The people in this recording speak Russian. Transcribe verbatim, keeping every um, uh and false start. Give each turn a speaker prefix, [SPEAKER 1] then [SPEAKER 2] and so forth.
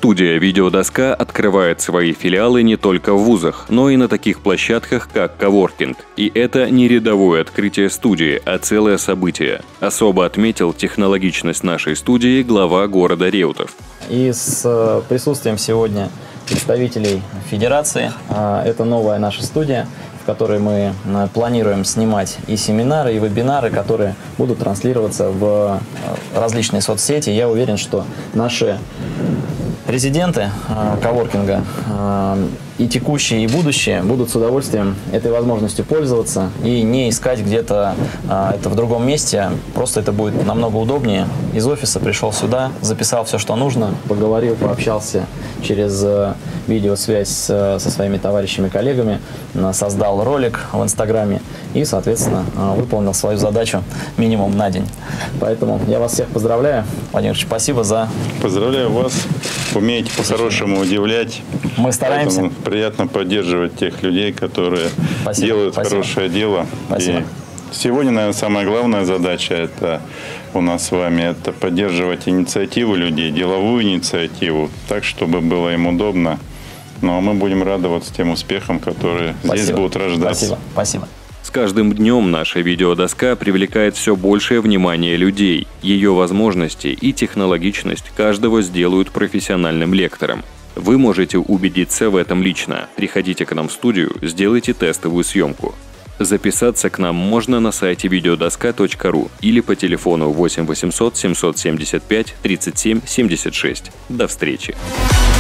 [SPEAKER 1] Студия «Видеодоска» открывает свои филиалы не только в вузах, но и на таких площадках, как коворкинг. И это не рядовое открытие студии, а целое событие. Особо отметил технологичность нашей студии глава города Реутов.
[SPEAKER 2] И с присутствием сегодня представителей Федерации, это новая наша студия, в которой мы планируем снимать и семинары, и вебинары, которые будут транслироваться в различные соцсети. Я уверен, что наши резиденты коворкинга, и текущие, и будущие, будут с удовольствием этой возможностью пользоваться и не искать где-то это в другом месте. Просто это будет намного удобнее. Из офиса пришел сюда, записал все, что нужно, поговорил, пообщался через видеосвязь со своими товарищами, коллегами, создал ролик в Инстаграме и, соответственно, выполнил свою задачу минимум на день. Поэтому я вас всех поздравляю. Владимир Ильич, спасибо за...
[SPEAKER 3] Поздравляю вас. Умеете по-хорошему удивлять.
[SPEAKER 2] Мы стараемся.
[SPEAKER 3] Поэтому приятно поддерживать тех людей, которые Спасибо. делают Спасибо. хорошее дело.
[SPEAKER 2] Спасибо.
[SPEAKER 3] И сегодня, наверное, самая главная задача это у нас с вами это поддерживать инициативу людей, деловую инициативу, так, чтобы было им удобно. Но мы будем радоваться тем успехам, которые Спасибо. здесь будут рождаться.
[SPEAKER 2] Спасибо. Спасибо.
[SPEAKER 1] С каждым днем наша видеодоска привлекает все большее внимание людей. Ее возможности и технологичность каждого сделают профессиональным лектором. Вы можете убедиться в этом лично. Приходите к нам в студию, сделайте тестовую съемку. Записаться к нам можно на сайте видеодоска точка ру или по телефону восемь восемьсот семьсот семьдесят пять тридцать семь семьдесят шесть. До встречи!